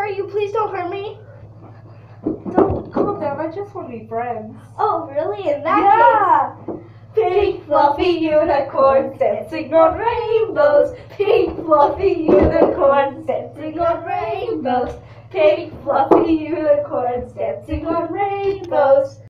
are you? Please don't hurt me. Don't calm down. I just want to be friends. Oh, really? In that case. Pink fluffy unicorns dancing on rainbows. Pink fluffy unicorns dancing on rainbows. Pink fluffy unicorns dancing on rainbows.